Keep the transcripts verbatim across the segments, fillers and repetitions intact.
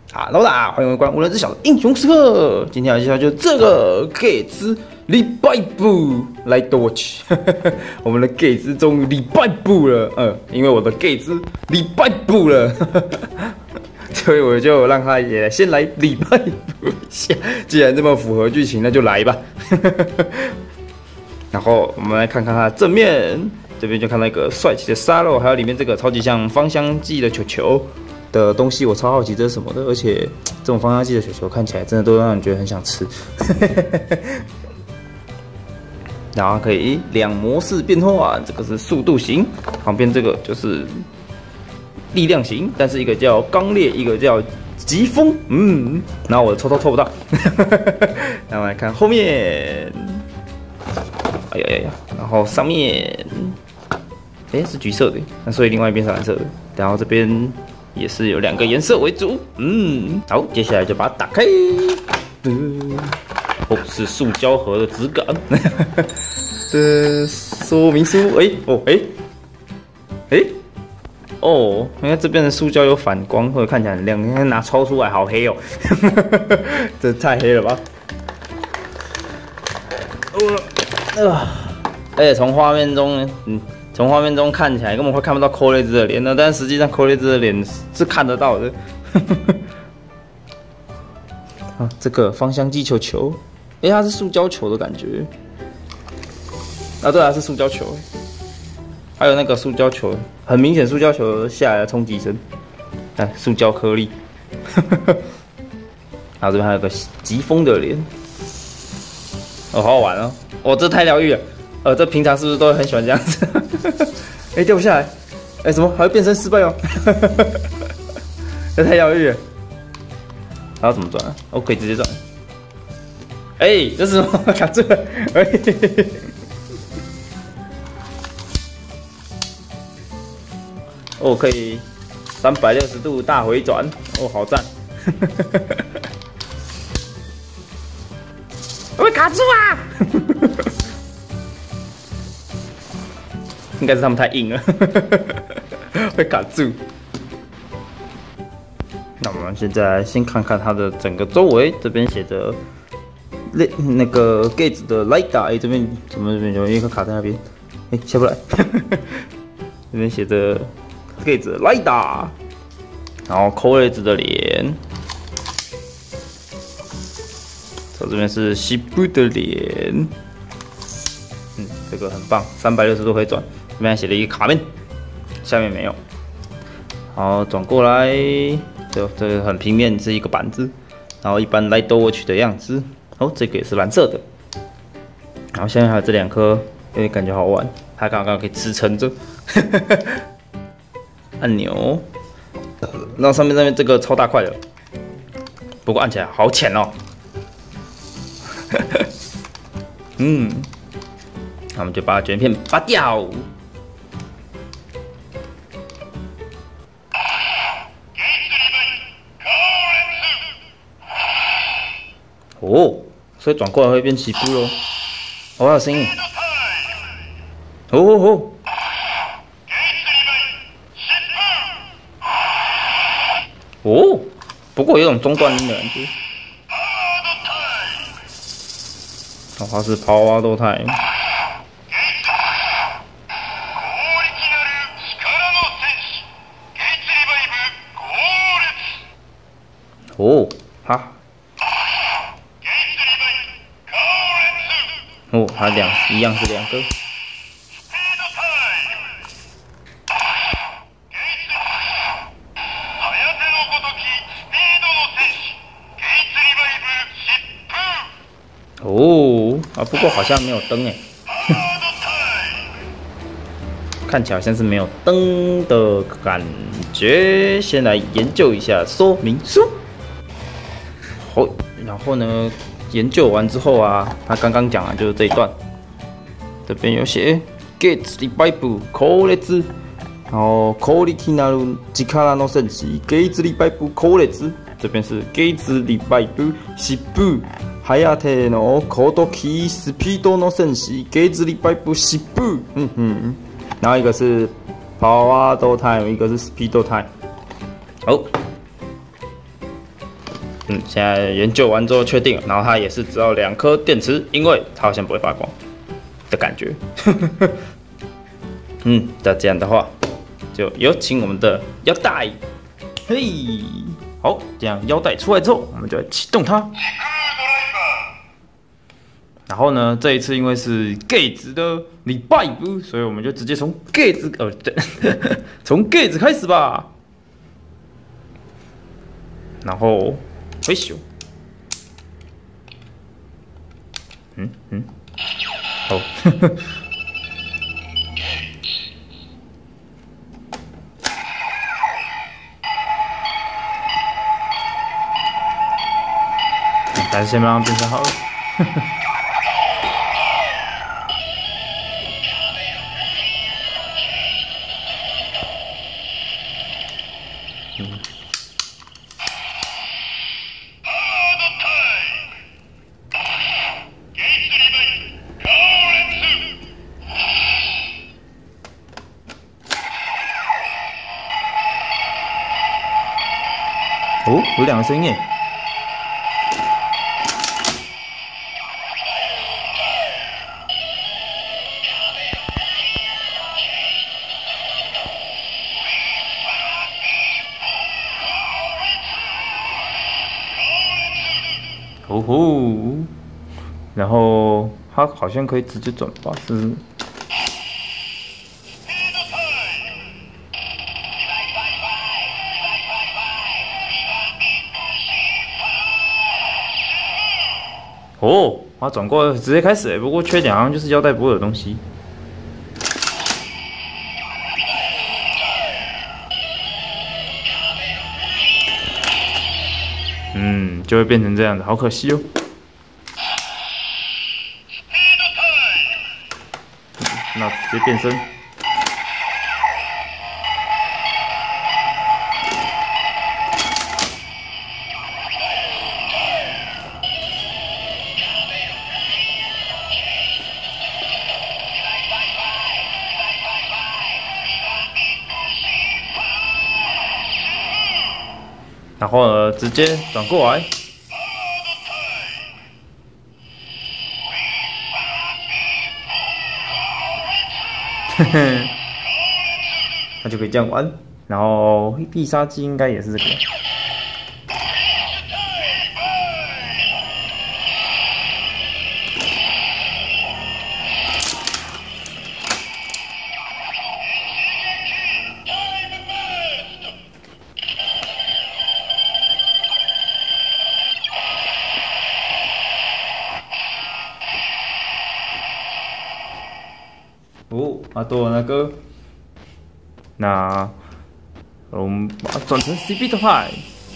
Hello 大家好，欢迎回关无人知晓的英雄时刻。今天要介绍就是这个 Gay 之礼拜五来 Watch， 我们的 Gay 之终于礼拜五了，嗯，因为我的 Gay 之礼拜五了，所以我就让他也先来礼拜五一下。既然这么符合剧情，那就来吧。然后我们来看看它的正面，这边就看到一个帅气的沙漏，还有里面这个超级像芳香剂的球球。的东西我超好奇这是什么的，而且这种芳香剂的球球看起来真的都让人觉得很想吃。然后可以两模式变换，这个是速度型，旁边这个就是力量型，但是一个叫刚烈，一个叫疾风。嗯，然后我抽都抽不到。然后来看后面，哎呀呀呀，然后上面，哎是橘色的，那所以另外一边是蓝色的，然后这边。也是有两个颜色为主，嗯，好，接下来就把它打开，嗯，哦，是塑胶盒的质感，这说明书，哎、欸，哦，哎、欸，哎、欸，哦，你看这边的塑胶有反光，或者看起来很亮，你看拿抽出来好黑哦，这太黑了吧，呃，而且从画面中，嗯。从画面中看起来根本会看不到寇雷兹的脸呢，但实际上寇雷兹的脸是看得到的。啊，这个芳香剂球球，哎、欸，它是塑胶球的感觉。啊，对啊，是塑胶球。还有那个塑胶球，很明显塑胶球下来的冲击声，看塑胶颗粒。然后这边还有个疾风的脸，哦，好好玩哦！哦，这太疗愈了。呃，这平常是不是都很喜欢这样子？哎、欸，掉不下来，哎、欸，什么还会变身失败哦？这太疗愈了。还要怎么转啊？我可以直接转。哎、欸，这是什么？卡住了。哎、欸，哦，可以三百六十度大回转，哦，好赞。我会卡住啊！应该是他们太硬了，会卡住。那我们现在先看看它的整个周围，这边写着那那个 Gate 的 Lidar， 哎、欸，这边怎么这边有一颗卡在那边？哎、欸，下不来。这边写着 Gate 的 Lidar， 然后 Coleridge 的脸，这边是西部的脸，嗯，这个很棒，三百六十度可以转。这边写了一个卡面，下面没有。好，转过来，就这个很平面，是一个板子，然后一般 Light Watch 的样子。哦，这个也是蓝色的。然后下面还有这两颗，有点感觉好玩，它刚刚可以支撑着按钮。然后上面那边这个超大块的，不过按起来好浅哦。嗯，那我们就把卷片拔掉。哦，所以转过来会变起步喽。哦，还有声音。哦哦哦。哦，不过有种中断音的感觉。哦，它是跑啊斗态。哦，哈。哦，还两一样是两个。哦，啊，不过好像没有灯哎，看起来好像是没有灯的感觉。先来研究一下说明书。好，然后呢？研究完之后啊，他刚刚讲的就是这一段，这边有写 Gate 礼拜五コレツ，然後クオリティなる力の戦士 Gate 礼拜五コレツ，这边是 Gate 礼拜五疾風早手の高度キスピードの戦士 Gate 礼拜五疾風，嗯哼，然后一个是 Power Time， 一个是 Speed Time， 好。 嗯，现在研究完之后确定了，然后它也是只要两颗电池，因为它好像不会发光的感觉。嗯，那这样的话，就有请我们的腰带。嘿，好，这样腰带出来之后，我们就来启动它。然后呢，这一次因为是 Gates 的礼拜五，所以我们就直接从 Gates 呃，对，从 Gates 开始吧。然后，嘿咻，嗯嗯，好，还是先让它变成好了。嗯。哦，有两个声音耶。哦吼，然后它好像可以直接转吧，是。哦，它转过来直接开始，不过缺点好像就是腰带不会有东西。嗯，就会变成这样子，好可惜哦。那直接变身。然后呢，直接转过来，嘿嘿，那就可以这样玩。然后必杀技应该也是这个。哦，啊，多了那个，那我们把它转成 C B 的派。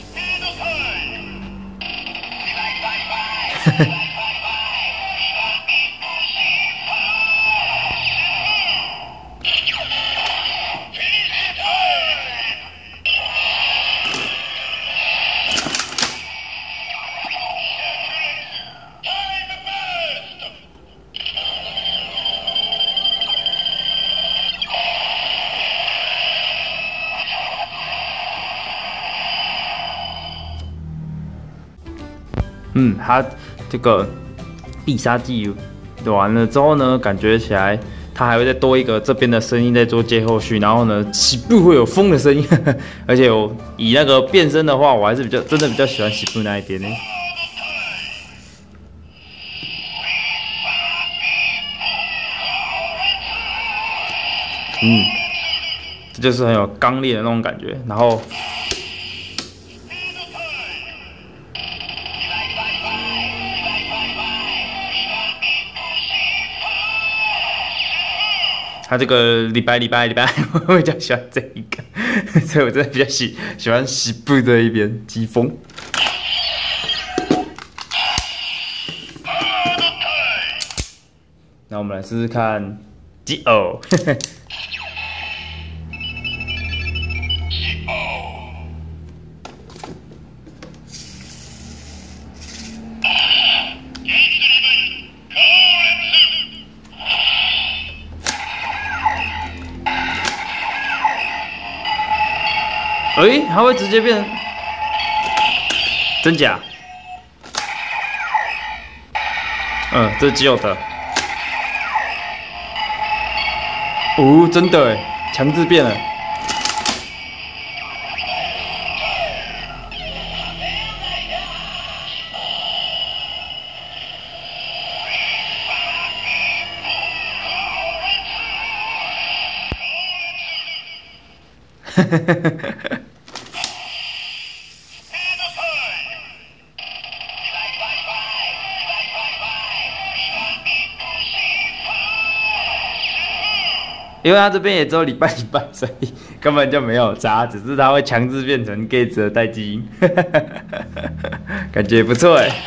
嗯，它这个必杀技完了之后呢，感觉起来它还会再多一个这边的声音在做接后续，然后呢，起步会有风的声音，而且我以那个变身的话，我还是比较真的比较喜欢起步那一边呢。嗯，这就是很有刚烈的那种感觉，然后。他这个礼拜礼拜礼拜，我比较喜欢这一个，所以我真的比较喜喜欢西部这一边疾风。那我们来试试看吉欧。哎、欸，它会直接变， 真假？嗯，这是只有的。哦，真的哎，强制变了。哈哈哈哈哈！因为他这边也只有礼拜礼拜，所以根本就没有差，只是他会强制变成 Gates 的待机音，感觉不错哎。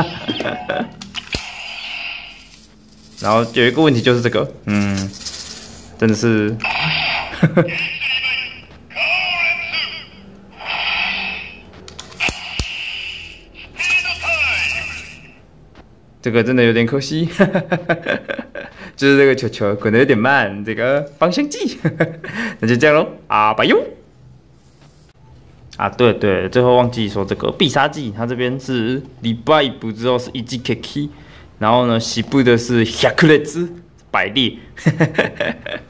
然后有一个问题就是这个，嗯，真的是，这个真的有点可惜。就是这个球球滚得有点慢，这个方向计，那就这样喽，啊拜哟！啊，对对，最后忘记说这个必杀技，它这边是礼拜一步之后是一击 K K， 然后呢，西部的是百列兹百列，